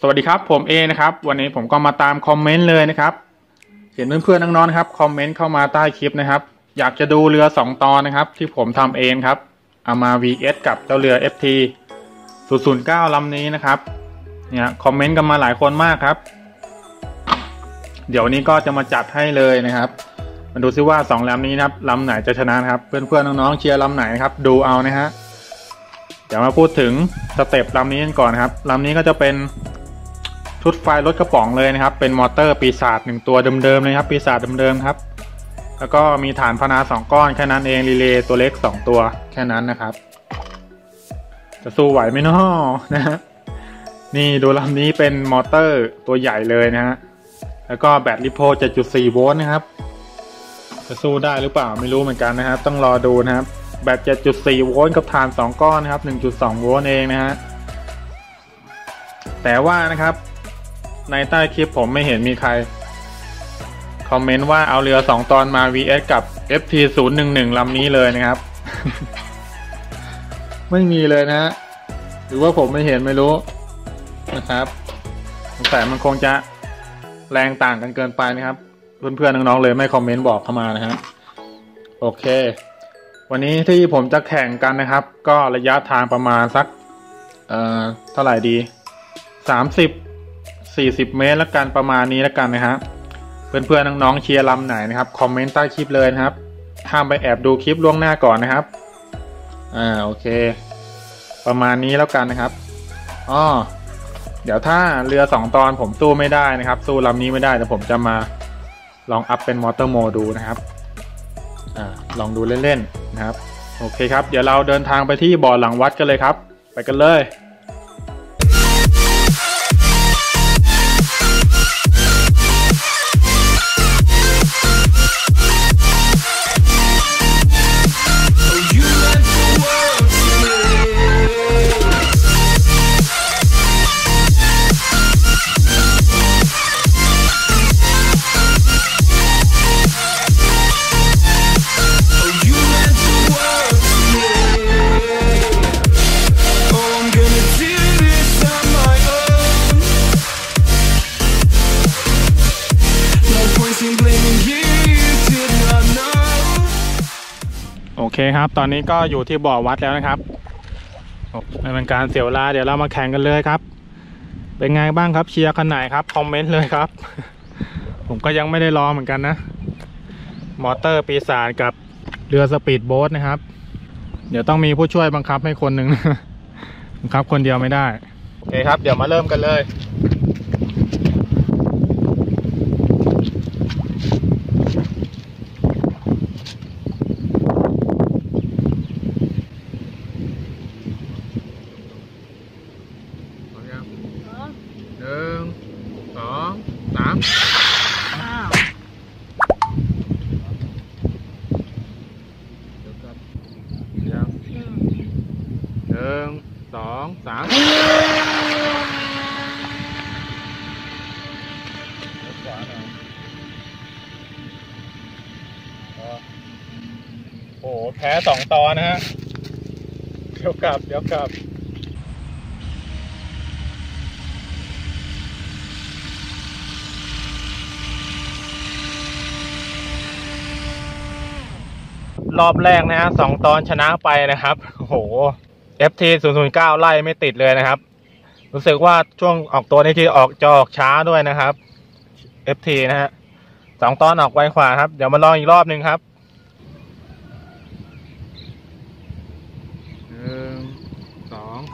วัสดีครับผมเอนะครับวันนี้ผมก็มาตามคอมเมนต์เลยนะครับเห็นเพื่อนๆน้องๆนะครับคอมเมนต์เข้ามาใต้คลิปนะครับอยากจะดูเรือ2ตอนนะครับที่ผมทำเองครับเอามา vs กับเจ้าเรือ FT 009ลำนี้นะครับเนี่ยคอมเมนต์กันมาหลายคนมากครับเดี๋ยวนี้ก็จะมาจัดให้เลยนะครับมาดูซิว่า2ลำนี้นะครับลำไหนจะชนะครับเพื่อนๆน้องๆเชียร์ลำไหนครับดูเอานะฮะเดี๋ยวมาพูดถึงสเต็ปลำนี้กันก่อนนะครับลำนี้ก็จะเป็นชุดไฟรถกระป๋องเลยนะครับเป็นมอเตอร์ปีศาจ1ตัวเดิมๆเลยครับปีศาจเดิมๆครับแล้วก็มีฐานพนา2ก้อนแค่นั้นเองรีเลย์ตัวเล็ก2ตัวแค่นั้นนะครับจะสู้ไหวไหมเนาะนะฮะนี่ดูลำนี้เป็นมอเตอร์ตัวใหญ่เลยนะฮะแล้วก็แบตลิโพ 7.4 โวลต์นะครับจะสู้ได้หรือเปล่าไม่รู้เหมือนกันนะครับต้องรอดูนะครับแบต 7.4 โวลต์กับฐาน2ก้อนนะครับ 1.2 โวลต์เองนะฮะแต่ว่านะครับในใต้คลิปผมไม่เห็นมีใครคอมเมนต์ว่าเอาเรือ2ตอนมา vs กับ FT 011ลำนี้เลยนะครับ ไม่มีเลยนะฮะหรือว่าผมไม่เห็นไม่รู้นะครับแต่มันคงจะแรงต่างกันเกินไปนะครับเพื่อนๆน้องๆเลยไม่คอมเมนต์บอกเข้ามานะฮะโอเควันนี้ที่ผมจะแข่งกันนะครับก็ระยะทางประมาณสักเท่าไหร่ดี30-40 เมตรแล้วกันประมาณนี้แล้วกันนะฮะเพื่อนๆน้องๆเชียร์ลำไหนนะครับคอมเมนต์ใต้คลิปเลยนะครับห้ามไปแอบดูคลิปล่วงหน้าก่อนนะครับโอเคประมาณนี้แล้วกันนะครับเดี๋ยวถ้าเรือ2ตอนผมสู้ไม่ได้นะครับสู้ลำนี้ไม่ได้แต่ผมจะมาลองอัพเป็นมอเตอร์โหมดดูนะครับลองดูเล่นๆนะครับโอเคครับเดี๋ยวเราเดินทางไปที่บ่อหลังวัดกันเลยครับไปกันเลยโอเคครับตอนนี้ก็อยู่ที่บ่อวัดแล้วนะครับไม่เป็นการเสียเวลาเดี๋ยวเรามาแข่งกันเลยครับเป็นไงบ้างครับเชียร์คันไหนครับคอมเมนต์เลยครับ ผมก็ยังไม่ได้รอเหมือนกันนะมอเตอร์ปีศาจกับเรือสปีดโบ๊ทนะครับเดี๋ยวต้องมีผู้ช่วยบังคับให้คนหนึ่ง บังคับคนเดียวไม่ได้โอเคครับเดี๋ยวมาเริ่มกันเลยโอ้แพ้2ตอนนะฮะเดี๋ยวกลับรอบแรกนะฮะ2ตอนชนะไปนะครับโอ้โห FT 009ไล่ไม่ติดเลยนะครับรู้สึกว่าช่วงออกตัวนี้ที่จะออกช้าด้วยนะครับ FT นะฮะ2ตอนออกไวกว่าครับเดี๋ยวมาลองอีกรอบนึงครับ1 2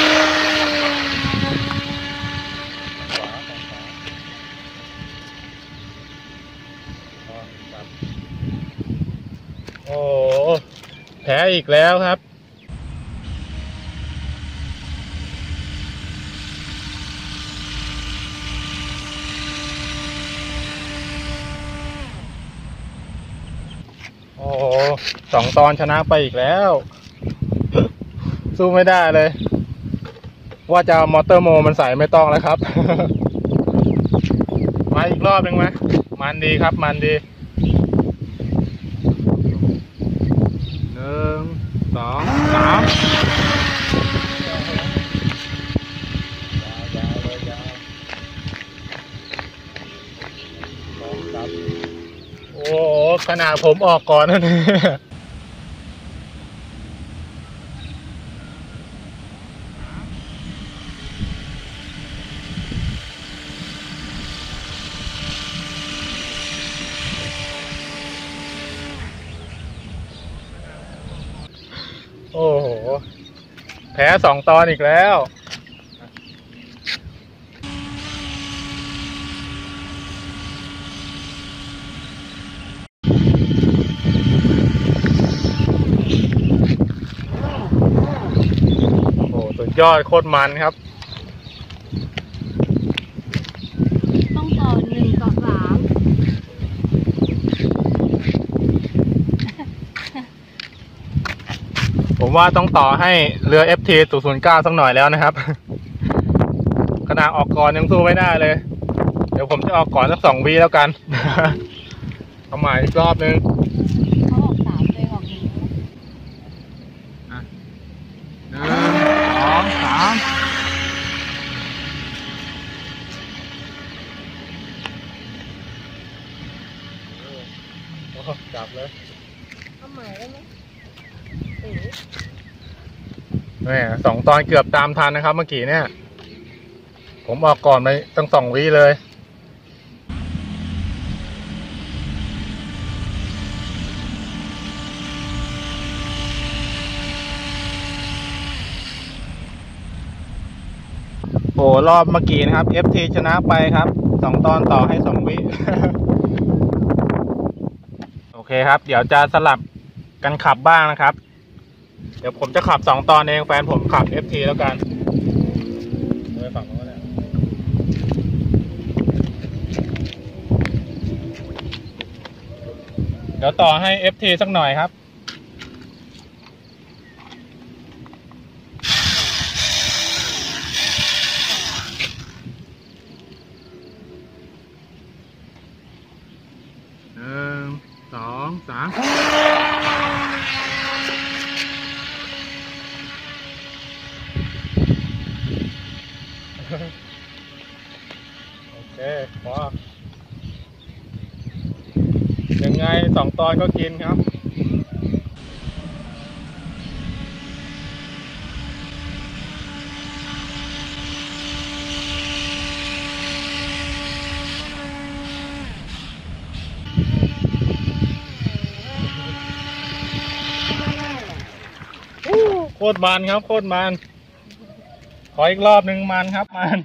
โอ้แพ้อีกแล้วครับโอ้2ตอนชนะไปอีกแล้วสู้ไม่ได้เลยว่าจะมอเตอร์โมมันใส่ไม่ต้องแล้วครับ มาอีกรอบหนึ่งไหมมันดีครับมันดี 1 2 3ยาวขนาดผมออกก่อนนะเนี่ยโอ้โหแพ้2 ตอนอีกแล้วโอ้สุดยอดโคตรมันครับต้องต่อ1 ต่อ 3 ผมว่าต้องต่อให้เรือ FT 009สักหน่อยแล้วนะครับขนาดออกก่อนยังสู้ไม่ได้เลยเดี๋ยวผมจะออกก่อนสัก2 วิแล้วกันเอาใหม่อีกรอบนึงเขาออก3เลยออก1 1 2 3จับเลยเอาใหม่ได้ไหมแม่2 ตอนเกือบตามทันนะครับเมื่อกี้เนี่ยผมออกก่อนไปตั้ง2 วิเลยโอ้รอบเมื่อกี้นะครับ FT ชนะไปครับ2 ตอนต่อให้2 วิ โอเคครับเดี๋ยวจะสลับกันขับบ้างนะครับเดี๋ยวผมจะขับ2 ตอนเองแฟนผมขับ FT แล้วกันไปฝั่งนู้นแล้วเดี๋ยวต่อให้ FT สักหน่อยครับ1 2 3โอเคพอยังไง2 ตอนก็กินครับโคตรมันครับโคตรมันขออีกรอบนึงมันครับมัน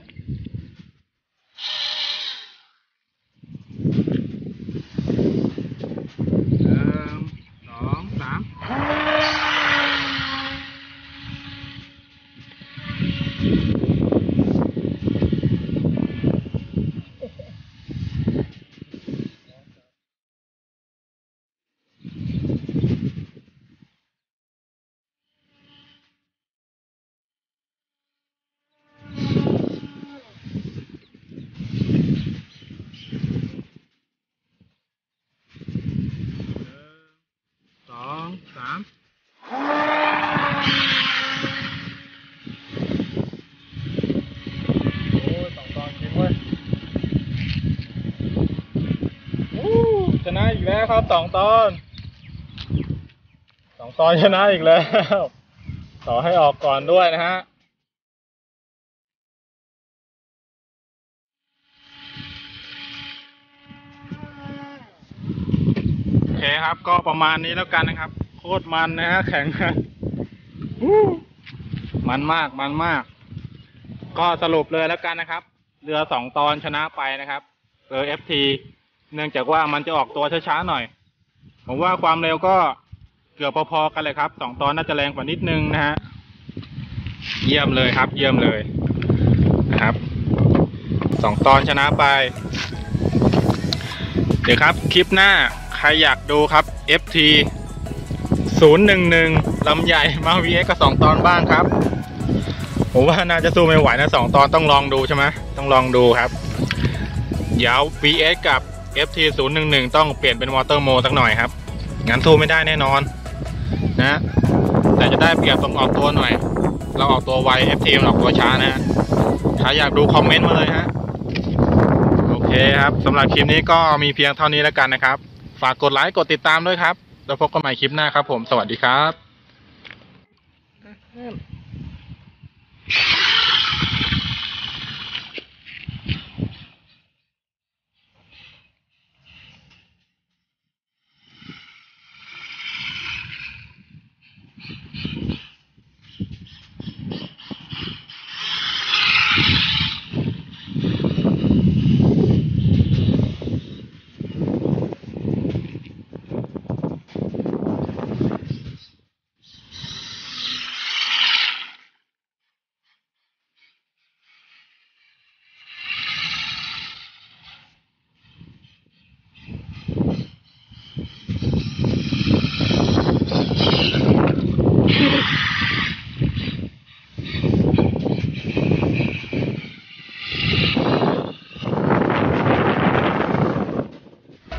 1 2 3ชนะอีกแล้วครับ2 ตอนชนะอีกแล้วต่อให้ออกก่อนด้วยนะฮะโอเคครับก็ประมาณนี้แล้วกันนะครับโคตรมันนะฮะแข่งกันมันมากก็สรุปเลยแล้วกันนะครับเรือ2 ตอนชนะไปนะครับเรือ FT เนื่องจากว่ามันจะออกตัวช้าๆหน่อยผมว่าความเร็วก็เกือบพอๆกันเลยครับ2 ตอนน่าจะแรงกว่านิดนึงนะฮะเยี่ยมเลยครับเยี่ยมเลยนะครับ2 ตอนชนะไปเดี๋ยวครับคลิปหน้าใครอยากดูครับ FT 011ลำใหญ่มา VX กับ2 ตอนบ้างครับผมว่าน่าจะสู้ไม่ไหวนะ2 ตอนต้องลองดูใช่ไหมต้องลองดูครับเดี๋ยว VX กับ FT 011ต้องเปลี่ยนเป็นมอเตอร์โมสักหน่อยครับงั้นสู้ไม่ได้แน่นอนนะแต่จะได้เปรียบตรงออกตัวหน่อยเราออกตัวไว FT มันออกตัวช้านะถ้าอยากดูคอมเมนต์มาเลยฮะโอเคครับสำหรับคลิปนี้ก็มีเพียงเท่านี้แล้วกันนะครับฝากกดไลค์กดติดตามด้วยครับแล้วพบกันใหม่คลิปหน้าครับผมสวัสดีครับ